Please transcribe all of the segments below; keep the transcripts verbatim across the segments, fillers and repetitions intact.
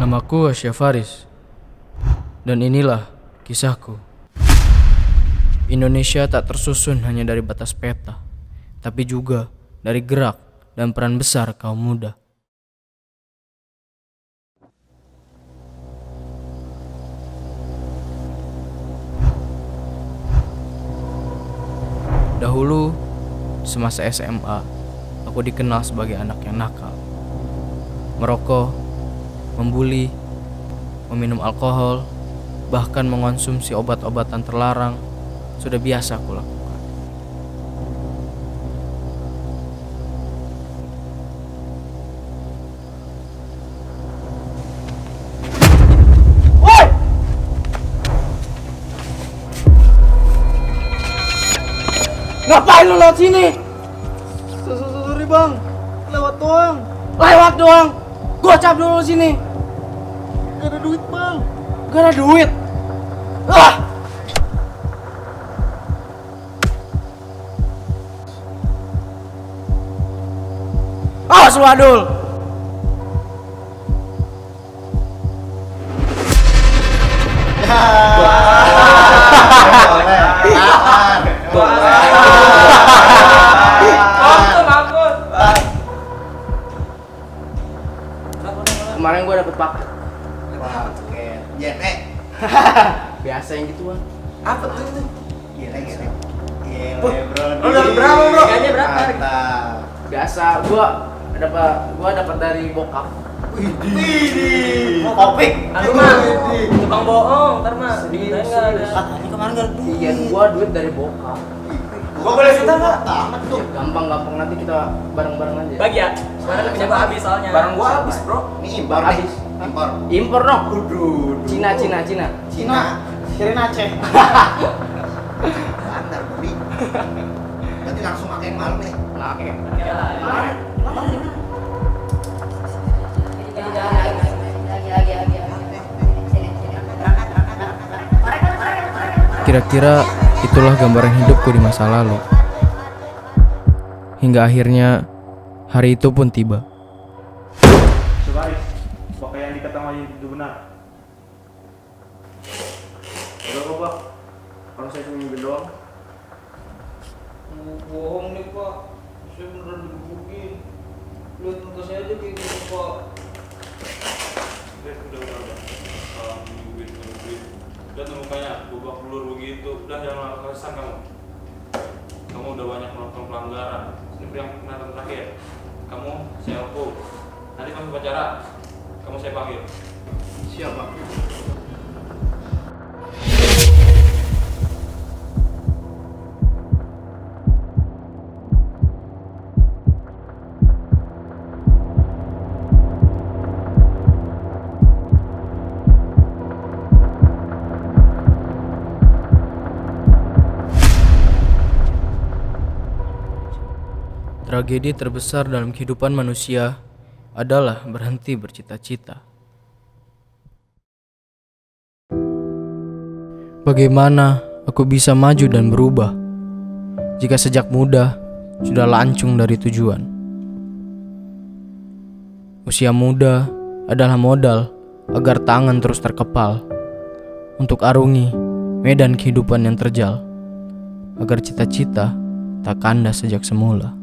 Namaku Asya Faris, dan inilah kisahku. Indonesia tak tersusun hanya dari batas peta, tapi juga dari gerak dan peran besar kaum muda. Dahulu, semasa S M A, aku dikenal sebagai anak yang nakal. Merokok, membuli, meminum alkohol, bahkan mengonsumsi obat-obatan terlarang sudah biasa aku lakukan. Ngapain lu lewat sini? Sorry bang, lewat doang. Lewat doang. Gocap dulu sini. Gak ada duit bang. Gak ada duit. Ah! Awas lu Adul. Kemarin gue dapet paket. Paket J P. Biasa yang gituan. Apa tuh itu? Gila gila. Gila bro. Lu dapet berapa bro? Harganya berapa? Biasa gua dapat gua dapat dari bokap. Widih. Kopik. Aduh mah, tukang bohong, ntar mah Serius, enggak ada. serius. Katanya kemarin gak ada duit. Iya, gua duit dari bokap. Gua boleh cerita nggak? Tamat tuh. Gampang-gampang, nanti kita bareng-bareng aja. Bagi ya, sekarang punya gua habis soalnya. Bareng gua habis, bro. Ini impor Habis. nih. Impor. Impor dong. Waduh. Cina, Cina, Cina. Cina. Kirim Aceh. Bandar beli. Nanti langsung pakai yang malam nih. Nah, oke. Kira-kira itulah gambaran hidupku di masa lalu. Hingga akhirnya hari itu pun tiba. Sebaris, bapak yang diketahui itu benar. Udah kok pak, kalau saya cuma nyebel doang. Bohong nih pak, saya beneran digebukin. Lihat muka saya aja kayak gitu pak. Udah, udah, udah, udah. Salam digebukin, digebukin. Lihat tuh mukanya, bubak belur begitu. Udah, jangan kesan kamu. Kamu udah banyak melakukan pelanggaran. Ini yang penantan terakhir. Kamu saya hukum. Nanti kamu pacara, kamu saya panggil. Siapa? Tragedi terbesar dalam kehidupan manusia adalah berhenti bercita-cita. Bagaimana aku bisa maju dan berubah jika sejak muda sudah lancung dari tujuan? Usia muda adalah modal agar tangan terus terkepal untuk arungi medan kehidupan yang terjal, agar cita-cita tak kandas sejak semula.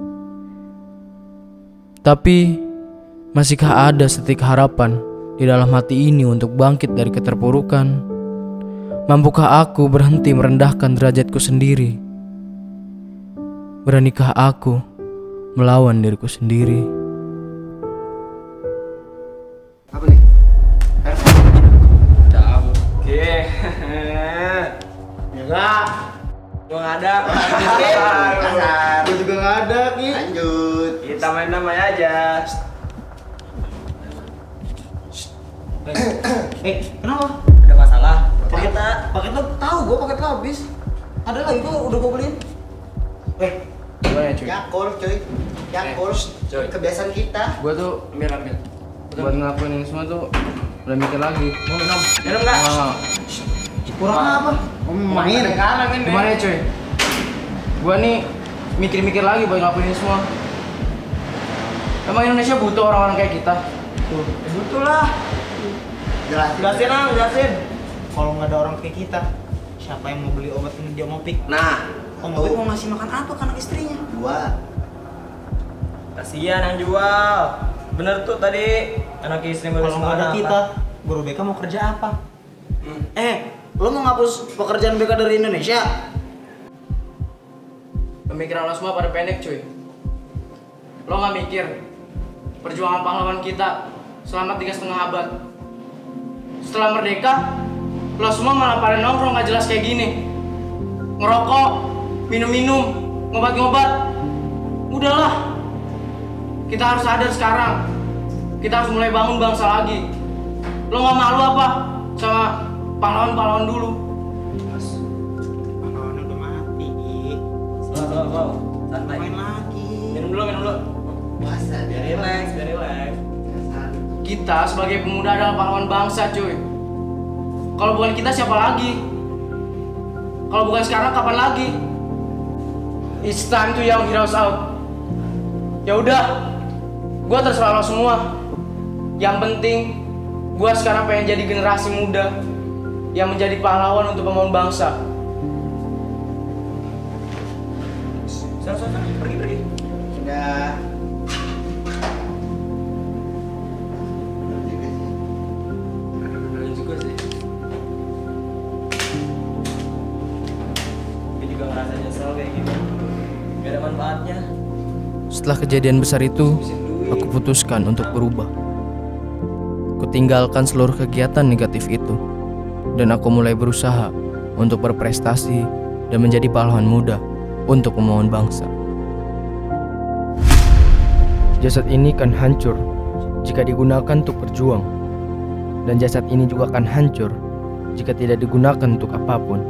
Tapi, masihkah ada setik harapan di dalam hati ini untuk bangkit dari keterpurukan? Mampukah aku berhenti merendahkan derajatku sendiri? Beranikah aku melawan diriku sendiri? Apa nih? Oke. Ya enggak. Gua nggak ada. Kasar. Gue juga nggak ada Ki. Lanjut. Kita main namanya aja. Eh, kenapa? Ada masalah. Paket Kita paket lo tahu gue paket lo habis. Ada lagi kok udah gue beliin. Eh, gimana cuy? Yakul cuy. Yakul. Coy. Kebiasaan kita. Gua tuh ambil ambil. Buat ngelakuin ini semua tuh udah mikir lagi. Mau minum? minum nggak? Nggak, nggak. Kurang apa? Mau main. Sekarang ini. Gimana ya cuy? Gua nih mikir-mikir lagi buat ngelakuin ini semua. Emang Indonesia butuh orang-orang kayak kita? Tuh. Butuh lah. Jelasin. Jelasin ah, jelasin. Kalau nggak ada orang kayak kita, siapa yang mau beli obat ini dia mau pik? Nah, Om Opik mau ngasih makan apa ke anak istrinya? dua. Kasihan yang jual. Bener tuh tadi anak istri baru Kalau nggak ada semangat. kita, guru B K mau kerja apa? Eh, lo mau ngapus pekerjaan B K dari Indonesia? Pemikiran lo semua pada pendek cuy. Lo nggak mikir perjuangan pahlawan kita selama tiga setengah abad. Setelah merdeka, lo semua malah pada nongkrong nggak jelas kayak gini, ngerokok, minum-minum, ngobat-ngobat. Udahlah, kita harus sadar sekarang. Kita harus mulai bangun bangsa lagi. Lo nggak malu apa sama pahlawan-pahlawan dulu? Pahlawan udah mati. Slow, slow, slow. Santai. Main lagi. Minum dulu, minum dulu. Puasa Biar relax, biar relax. Kita sebagai pemuda adalah pahlawan bangsa cuy. Kalau bukan kita siapa lagi? Kalau bukan sekarang kapan lagi? It's time to young heroes out. Ya udah, gua terserah lo semua. Yang penting, gua sekarang pengen jadi generasi muda yang menjadi pahlawan untuk membangun bangsa. Sana, sana, sana. Pergi, pergi. Sudah. Bener juga sih. Gue juga ngerasa nyesel kayak gitu. Gak ada manfaatnya. Setelah kejadian besar itu, aku putuskan untuk berubah. Kutinggalkan seluruh kegiatan negatif itu, dan aku mulai berusaha untuk berprestasi dan menjadi pahlawan muda untuk membangun bangsa. Jasad ini kan hancur jika digunakan untuk berjuang, dan jasad ini juga akan hancur jika tidak digunakan untuk apapun.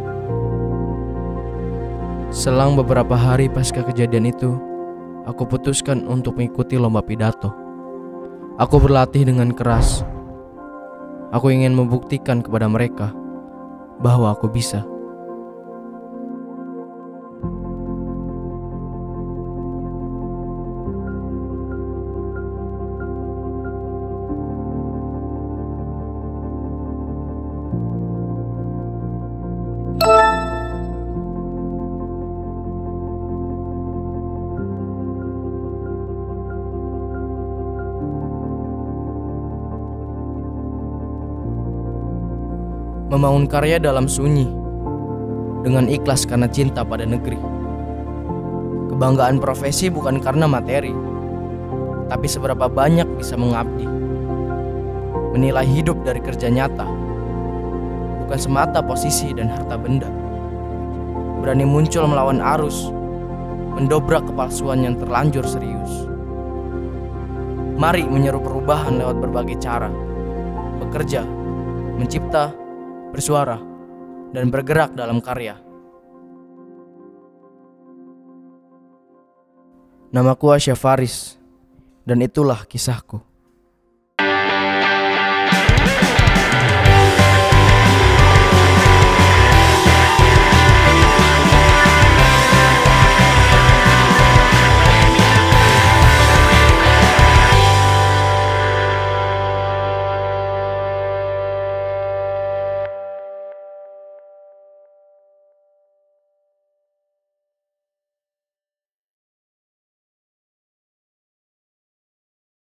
Selang beberapa hari pasca kejadian itu, aku putuskan untuk mengikuti lomba pidato. Aku berlatih dengan keras. Aku ingin membuktikan kepada mereka bahwa aku bisa. Membangun karya dalam sunyi, dengan ikhlas karena cinta pada negeri. Kebanggaan profesi bukan karena materi, tapi seberapa banyak bisa mengabdi. Menilai hidup dari kerja nyata, bukan semata posisi dan harta benda. Berani muncul melawan arus, mendobrak kepalsuan yang terlanjur serius. Mari menyeru perubahan lewat berbagai cara. Bekerja, mencipta, bersuara, dan bergerak dalam karya. Namaku Asya Faris, dan itulah kisahku.